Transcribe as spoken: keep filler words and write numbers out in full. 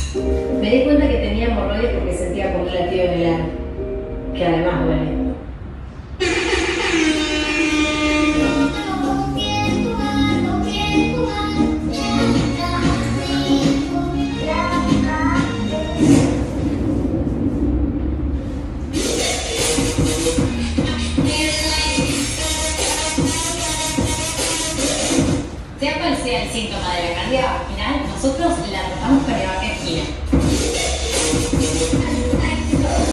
Me di cuenta que tenía hemorroides porque sentía como un latido en el ano, que además duele. Sea cual sea el síntoma de la cándida vaginal, nosotros la tratamos con evaquefina.